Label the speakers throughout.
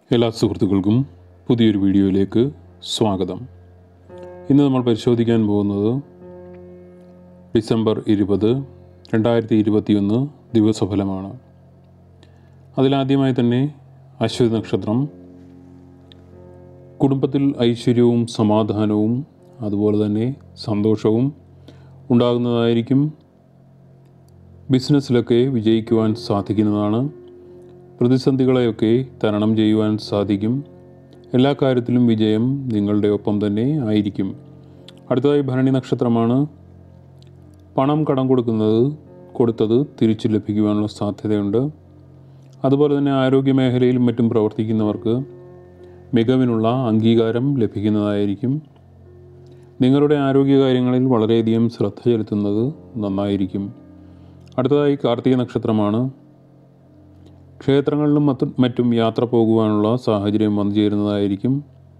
Speaker 1: എല്ലാ സുഹൃത്തുക്കൾക്കും പുതിയൊരു വീഡിയോയിലേക്ക് സ്വാഗതം. ഇന്ന് നമ്മൾ പരിശോധിക്കാൻ പോകുന്നത് ഡിസംബർ 20, 2021 ദിവസഫലമാണ്. അതിലാദ്യമായി തന്നെ അശ്വതി നക്ഷത്രം. കുടുംബത്തിൽ ഐശ്വര്യവും സമാധാനവും അതുപോലെ തന്നെ സന്തോഷവും ഉണ്ടാകുന്നതായിരിക്കും. ബിസിനസ്സിലൊക്കെ വിജയിക്കുവാൻ സാധിക്കുന്നതാണ്. പ്രതിസന്ധികളെയൊക്കെ തരണം ചെയ്യുവാൻ സാധിക്കും. എല്ലാ കാര്യത്തിലും വിജയം നിങ്ങളുടെ ഒപ്പം തന്നെ ആയിരിക്കും. അടുത്തതായി ഭരണി നക്ഷത്രമാണ്. പണം കടം കൊടുത്തത് തിരിച്ചു ലഭിക്കുവാനുള്ള സാധ്യതയുണ്ട്. അതുപോലെ തന്നെ ആരോഗ്യ മേഖലയിലും മറ്റും പ്രവർത്തിക്കുന്നവർക്ക് മികവിനുള്ള അംഗീകാരം ലഭിക്കുന്നതായിരിക്കും. നിങ്ങളുടെ ആരോഗ്യകാര്യങ്ങളിൽ വളരെയധികം ശ്രദ്ധ ചെലുത്തുന്നത് നന്നായിരിക്കും. അടുത്തതായി കാർത്തിക നക്ഷത്രമാണ്. ക്ഷേത്രങ്ങളിലും മറ്റും യാത്ര പോകുവാനുള്ള സാഹചര്യം വന്നു ചേരുന്നതായിരിക്കും.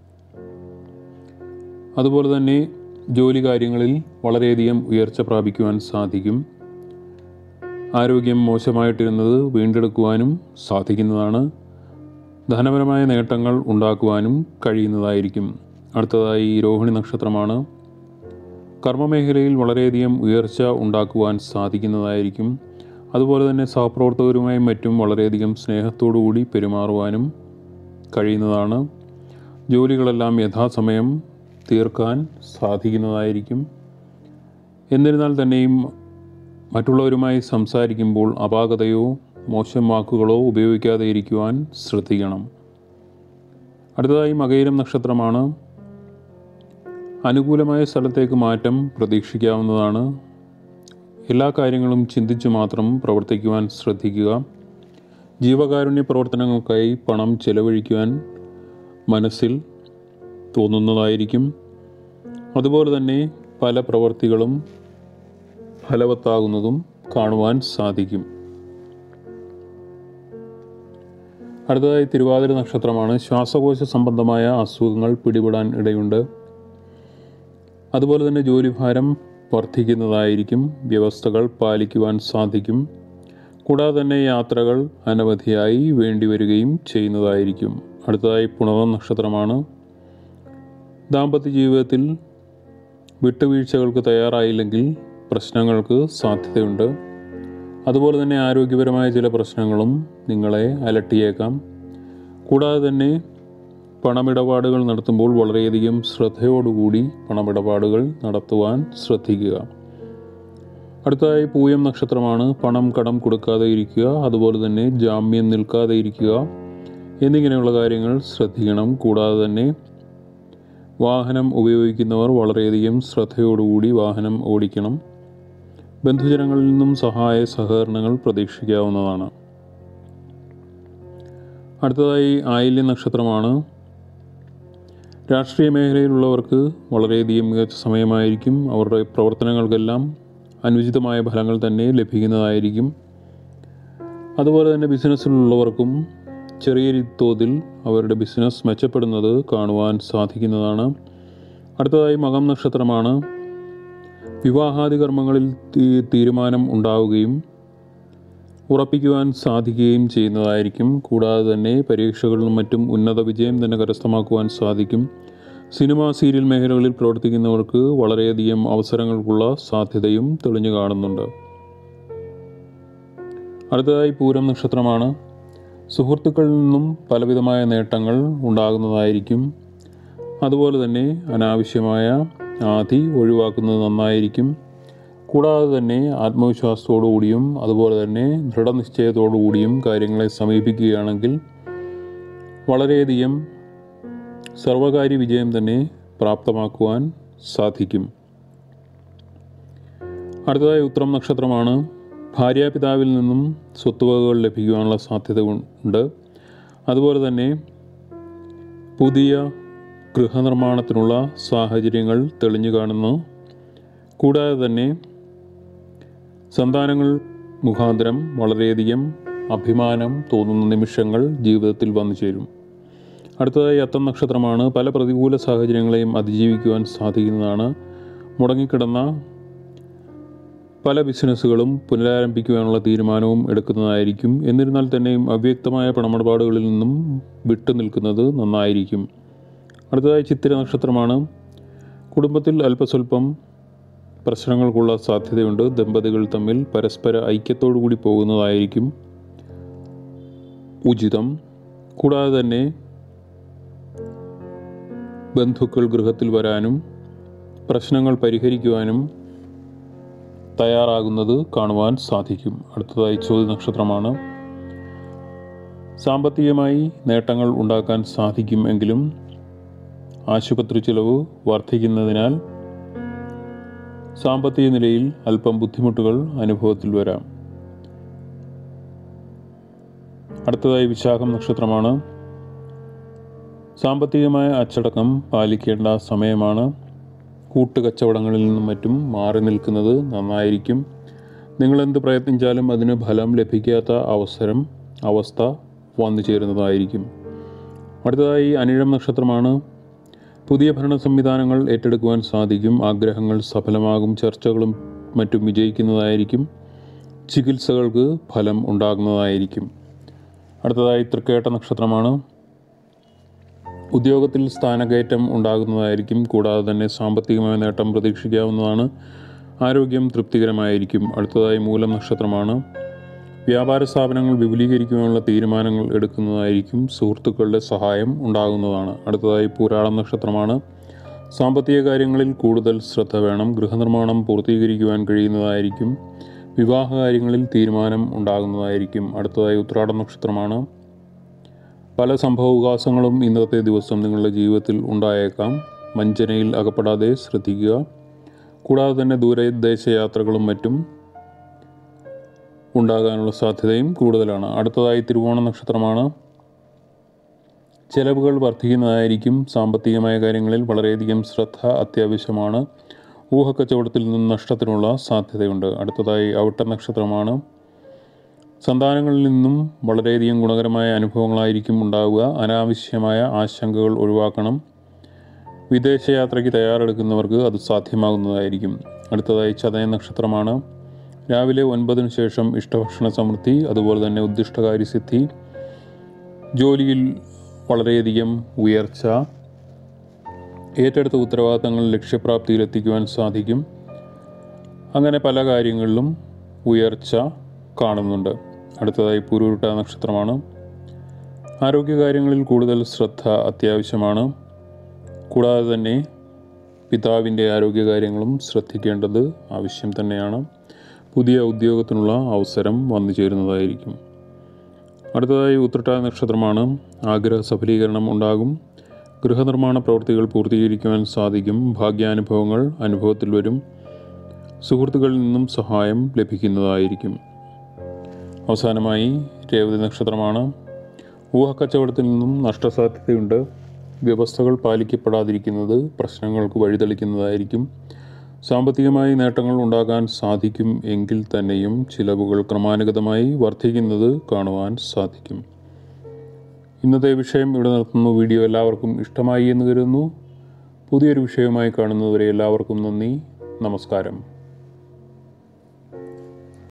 Speaker 1: അതുപോലെ തന്നെ ജോലി കാര്യങ്ങളിൽ വളരെയധികം ഉയർച്ച പ്രാപിക്കുവാൻ സാധിക്കും. ആരോഗ്യം മോശമായിട്ടിരുന്നത് വീണ്ടെടുക്കുവാനും സാധിക്കുന്നതാണ്. ധനപരമായ നേട്ടങ്ങൾ ഉണ്ടാക്കുവാനും കഴിയുന്നതായിരിക്കും. അടുത്തതായി രോഹിണി നക്ഷത്രമാണ്. കർമ്മമേഖലയിൽ വളരെയധികം ഉയർച്ച ഉണ്ടാക്കുവാൻ സാധിക്കുന്നതായിരിക്കും. അതുപോലെ തന്നെ സഹപ്രവർത്തകരുമായും മറ്റും വളരെയധികം സ്നേഹത്തോടു കൂടി പെരുമാറുവാനും കഴിയുന്നതാണ്. ജോലികളെല്ലാം യഥാസമയം തീർക്കാൻ സാധിക്കുന്നതായിരിക്കും. എന്നിരുന്നാൽ തന്നെയും മറ്റുള്ളവരുമായി സംസാരിക്കുമ്പോൾ അപാകതയോ മോശം വാക്കുകളോ ഉപയോഗിക്കാതെ ഇരിക്കുവാൻ ശ്രദ്ധിക്കണം. അടുത്തതായി മകയിരം നക്ഷത്രമാണ്. അനുകൂലമായ സ്ഥലത്തേക്ക് മാറ്റം പ്രതീക്ഷിക്കാവുന്നതാണ്. എല്ലാ കാര്യങ്ങളും ചിന്തിച്ചു മാത്രം പ്രവർത്തിക്കുവാൻ ശ്രദ്ധിക്കുക. ജീവകാരുണ്യ പ്രവർത്തനങ്ങൾക്കായി പണം ചെലവഴിക്കുവാൻ മനസ്സിൽ തോന്നുന്നതായിരിക്കും. അതുപോലെ തന്നെ പല പ്രവൃത്തികളും ഫലവത്താകുന്നതും കാണുവാൻ സാധിക്കും. അടുത്തതായി തിരുവാതിര നക്ഷത്രമാണ്. ശ്വാസകോശ സംബന്ധമായ അസുഖങ്ങൾ പിടിപെടാൻ ഇടയുണ്ട്. അതുപോലെ തന്നെ ജോലിഭാരം വർദ്ധിക്കുന്നതായിരിക്കും. വ്യവസ്ഥകൾ പാലിക്കുവാൻ സാധിക്കും. കൂടാതെ തന്നെ യാത്രകൾ അനവധിയായി വേണ്ടിവരികയും ചെയ്യുന്നതായിരിക്കും. അടുത്തതായി പുണർന്ന നക്ഷത്രമാണ്. ദാമ്പത്യ ജീവിതത്തിൽ വിട്ടുവീഴ്ചകൾക്ക് തയ്യാറായില്ലെങ്കിൽ പ്രശ്നങ്ങൾക്ക് സാധ്യതയുണ്ട്. അതുപോലെ തന്നെ ആരോഗ്യപരമായ ചില പ്രശ്നങ്ങളും നിങ്ങളെ അലട്ടിയേക്കാം. കൂടാതെ തന്നെ പണമിടപാടുകൾ നടത്തുമ്പോൾ വളരെയധികം ശ്രദ്ധയോടുകൂടി പണമിടപാടുകൾ നടത്തുവാൻ ശ്രദ്ധിക്കുക. അടുത്തതായി പൂയം നക്ഷത്രമാണ്. പണം കടം കൊടുക്കാതെ ഇരിക്കുക, അതുപോലെ തന്നെ ജാമ്യം നിൽക്കാതെ ഇരിക്കുക എന്നിങ്ങനെയുള്ള കാര്യങ്ങൾ ശ്രദ്ധിക്കണം. കൂടാതെ തന്നെ വാഹനം ഉപയോഗിക്കുന്നവർ വളരെയധികം ശ്രദ്ധയോടുകൂടി വാഹനം ഓടിക്കണം. ബന്ധുജനങ്ങളിൽ നിന്നും സഹായ സഹകരണങ്ങൾ പ്രതീക്ഷിക്കാവുന്നതാണ്. അടുത്തതായി ആയില്യ നക്ഷത്രമാണ്. രാഷ്ട്രീയ മേഖലയിലുള്ളവർക്ക് വളരെയധികം മികച്ച സമയമായിരിക്കും. അവരുടെ പ്രവർത്തനങ്ങൾക്കെല്ലാം അനുചിതമായ ഫലങ്ങൾ തന്നെ ലഭിക്കുന്നതായിരിക്കും. അതുപോലെ തന്നെ ബിസിനസ്സിലുള്ളവർക്കും ചെറിയ തോതിൽ അവരുടെ ബിസിനസ് മെച്ചപ്പെടുന്നത് കാണുവാൻ സാധിക്കുന്നതാണ്. അടുത്തതായി മകം നക്ഷത്രമാണ്. വിവാഹാദി കർമ്മങ്ങളിൽ തീരുമാനം ഉണ്ടാവുകയും ഉറപ്പിക്കുവാൻ സാധിക്കുകയും ചെയ്യുന്നതായിരിക്കും. കൂടാതെ തന്നെ പരീക്ഷകളിലും മറ്റും ഉന്നത വിജയം തന്നെ കരസ്ഥമാക്കുവാൻ സാധിക്കും. സിനിമ സീരിയൽ മേഖലകളിൽ പ്രവർത്തിക്കുന്നവർക്ക് വളരെയധികം അവസരങ്ങൾക്കുള്ള സാധ്യതയും തെളിഞ്ഞു കാണുന്നുണ്ട്. അടുത്തതായി പൂരം നക്ഷത്രമാണ്. സുഹൃത്തുക്കളിൽ നിന്നും പലവിധമായ നേട്ടങ്ങൾ ഉണ്ടാകുന്നതായിരിക്കും. അതുപോലെ തന്നെ അനാവശ്യമായ ആധി ഒഴിവാക്കുന്നത് നന്നായിരിക്കും. കൂടാതെ തന്നെ ആത്മവിശ്വാസത്തോടു കൂടിയും അതുപോലെ തന്നെ ദൃഢനിശ്ചയത്തോടു കൂടിയും കാര്യങ്ങളെ സമീപിക്കുകയാണെങ്കിൽ വളരെയധികം സർവകാര്യ വിജയം തന്നെ പ്രാപ്തമാക്കുവാൻ സാധിക്കും. അടുത്തതായി ഉത്രം നക്ഷത്രമാണ്. ഭാര്യാപിതാവിൽ നിന്നും സ്വത്തുവകകൾ ലഭിക്കുവാനുള്ള സാധ്യത ഉണ്ട്. അതുപോലെ തന്നെ പുതിയ ഗൃഹനിർമ്മാണത്തിനുള്ള സാഹചര്യങ്ങൾ തെളിഞ്ഞു കാണുന്നു. കൂടാതെ തന്നെ സന്താനങ്ങൾ മുഖാന്തരം വളരെയധികം അഭിമാനം തോന്നുന്ന നിമിഷങ്ങൾ ജീവിതത്തിൽ വന്നു ചേരും. അടുത്തതായി അത്തം നക്ഷത്രമാണ്. പല പ്രതികൂല സാഹചര്യങ്ങളെയും അതിജീവിക്കുവാൻ സാധിക്കുന്നതാണ്. മുടങ്ങിക്കിടന്ന പല ബിസിനസ്സുകളും പുനരാരംഭിക്കുവാനുള്ള തീരുമാനവും എടുക്കുന്നതായിരിക്കും. എന്നിരുന്നാൽ തന്നെയും അവ്യക്തമായ പണമിടപാടുകളിൽ നിന്നും വിട്ടു നിൽക്കുന്നത് നന്നായിരിക്കും. അടുത്തതായി ചിത്തിര നക്ഷത്രമാണ്. കുടുംബത്തിൽ അല്പസ്വല്പം പ്രശ്നങ്ങൾക്കുള്ള സാധ്യതയുണ്ട്. ദമ്പതികൾ തമ്മിൽ പരസ്പര ഐക്യത്തോടു കൂടി പോകുന്നതായിരിക്കും ഉചിതം. കൂടാതെ തന്നെ ബന്ധുക്കൾ ഗൃഹത്തിൽ വരാനും പ്രശ്നങ്ങൾ പരിഹരിക്കുവാനും തയ്യാറാകുന്നത് കാണുവാൻ സാധിക്കും. അടുത്തതായി ചോതി നക്ഷത്രമാണ്. സാമ്പത്തികമായി നേട്ടങ്ങൾ ഉണ്ടാക്കാൻ സാധിക്കും എങ്കിലും ആശുപത്രി ചിലവ് വർദ്ധിക്കുന്നതിനാൽ സാമ്പത്തിക നിലയിൽ അല്പം ബുദ്ധിമുട്ടുകൾ അനുഭവത്തിൽ വരാം. അടുത്തതായി വിശാഖം നക്ഷത്രമാണ്. സാമ്പത്തികമായ അച്ചടക്കം പാലിക്കേണ്ട സമയമാണ്. കൂട്ടുകച്ചവടങ്ങളിൽ നിന്നും മറ്റും മാറി നിൽക്കുന്നത് നന്നായിരിക്കും. നിങ്ങളെന്ത് പ്രയത്നിച്ചാലും അതിന് ഫലം ലഭിക്കാത്ത അവസ്ഥ വന്നു ചേരുന്നതായിരിക്കും. അടുത്തതായി അനിഴം നക്ഷത്രമാണ്. പുതിയ ഭരണ സംവിധാനങ്ങൾ ഏറ്റെടുക്കുവാൻ സാധിക്കും. ആഗ്രഹങ്ങൾ സഫലമാകും. ചർച്ചകളും മറ്റും വിജയിക്കുന്നതായിരിക്കും. ചികിത്സകൾക്ക് ഫലം ഉണ്ടാകുന്നതായിരിക്കും. അടുത്തതായി തൃക്കേട്ട നക്ഷത്രമാണ്. ഉദ്യോഗത്തിൽ സ്ഥാനക്കയറ്റം ഉണ്ടാകുന്നതായിരിക്കും. കൂടാതെ തന്നെ സാമ്പത്തികമായ നേട്ടം പ്രതീക്ഷിക്കാവുന്നതാണ്. ആരോഗ്യം തൃപ്തികരമായിരിക്കും. അടുത്തതായി മൂലം നക്ഷത്രമാണ്. വ്യാപാര സ്ഥാപനങ്ങൾ വിപുലീകരിക്കുവാനുള്ള തീരുമാനങ്ങൾ എടുക്കുന്നതായിരിക്കും. സുഹൃത്തുക്കളുടെ സഹായം ഉണ്ടാകുന്നതാണ്. അടുത്തതായി പൂരാടം നക്ഷത്രമാണ്. സാമ്പത്തിക കാര്യങ്ങളിൽ കൂടുതൽ ശ്രദ്ധ വേണം. ഗൃഹനിർമ്മാണം പൂർത്തീകരിക്കുവാൻ കഴിയുന്നതായിരിക്കും. വിവാഹ കാര്യങ്ങളിൽ തീരുമാനം ഉണ്ടാകുന്നതായിരിക്കും. അടുത്തതായി ഉത്രാടം നക്ഷത്രമാണ്. പല സംഭവവികാസങ്ങളും ഇന്നത്തെ ദിവസം നിങ്ങളുടെ ജീവിതത്തിൽ ഉണ്ടായേക്കാം. വഞ്ചനയിൽ അകപ്പെടാതെ ശ്രദ്ധിക്കുക. കൂടാതെ തന്നെ ദൂരദേശ യാത്രകളും മറ്റും ഉണ്ടാകാനുള്ള സാധ്യതയും കൂടുതലാണ്. അടുത്തതായി തിരുവോണ നക്ഷത്രമാണ്. ചെലവുകൾ വർദ്ധിക്കുന്നതായിരിക്കും. സാമ്പത്തികമായ കാര്യങ്ങളിൽ വളരെയധികം ശ്രദ്ധ അത്യാവശ്യമാണ്. ഊഹക്കച്ചവടത്തിൽ നിന്ന് നഷ്ടത്തിനുള്ള സാധ്യതയുണ്ട്. അടുത്തതായി അവിട്ട നക്ഷത്രമാണ്. സന്താനങ്ങളിൽ നിന്നും വളരെയധികം ഗുണകരമായ അനുഭവങ്ങളായിരിക്കും ഉണ്ടാവുക. അനാവശ്യമായ ആശങ്കകൾ ഒഴിവാക്കണം. വിദേശയാത്രയ്ക്ക് തയ്യാറെടുക്കുന്നവർക്ക് അത് സാധ്യമാകുന്നതായിരിക്കും. അടുത്തതായി ചതയ നക്ഷത്രമാണ്. രാവിലെ 9 ശേഷം ഇഷ്ടഭക്ഷണ സമൃദ്ധി, അതുപോലെ തന്നെ ഉദ്ദിഷ്ടകാര്യസിദ്ധി, ജോലിയിൽ വളരെയധികം ഉയർച്ച, ഏറ്റെടുത്ത ഉത്തരവാദിത്തങ്ങൾ ലക്ഷ്യപ്രാപ്തിയിലെത്തിക്കുവാൻ സാധിക്കും. അങ്ങനെ പല കാര്യങ്ങളിലും ഉയർച്ച കാണുന്നുണ്ട്. അടുത്തതായി പൂരുരുട്ട നക്ഷത്രമാണ്. ആരോഗ്യകാര്യങ്ങളിൽ കൂടുതൽ ശ്രദ്ധ അത്യാവശ്യമാണ്. കൂടാതെ തന്നെ പിതാവിൻ്റെ ആരോഗ്യകാര്യങ്ങളും ശ്രദ്ധിക്കേണ്ടത് ആവശ്യം തന്നെയാണ്. പുതിയ ഉദ്യോഗത്തിനുള്ള അവസരം വന്നു ചേരുന്നതായിരിക്കും. അടുത്തതായി ഉത്രട്ടാ നക്ഷത്രമാണ്. ആഗ്രഹ സഫലീകരണം ഉണ്ടാകും. ഗൃഹനിർമ്മാണ പ്രവൃത്തികൾ പൂർത്തീകരിക്കുവാൻ സാധിക്കും. ഭാഗ്യാനുഭവങ്ങൾ അനുഭവത്തിൽ വരും. സുഹൃത്തുക്കളിൽ നിന്നും സഹായം ലഭിക്കുന്നതായിരിക്കും. അവസാനമായി രേവതി നക്ഷത്രമാണ്. ഊഹക്കച്ചവടത്തിൽ നിന്നും നഷ്ടസാധ്യതയുണ്ട്. വ്യവസ്ഥകൾ പാലിക്കപ്പെടാതിരിക്കുന്നത് പ്രശ്നങ്ങൾക്ക് വഴിതെളിക്കുന്നതായിരിക്കും. സാമ്പത്തികമായി നേട്ടങ്ങൾ ഉണ്ടാകാൻ സാധിക്കും എങ്കിൽ തന്നെയും ചിലവുകൾ ക്രമാനുഗതമായി വർദ്ധിക്കുന്നത് കാണുവാൻ സാധിക്കും. ഇന്നത്തെ വിഷയം ഇവിടെ നിർത്തുന്നു. വീഡിയോ എല്ലാവർക്കും ഇഷ്ടമായി എന്ന് കരുതുന്നു. പുതിയൊരു വിഷയവുമായി കാണുന്നതുവരെ എല്ലാവർക്കും നന്ദി. നമസ്കാരം.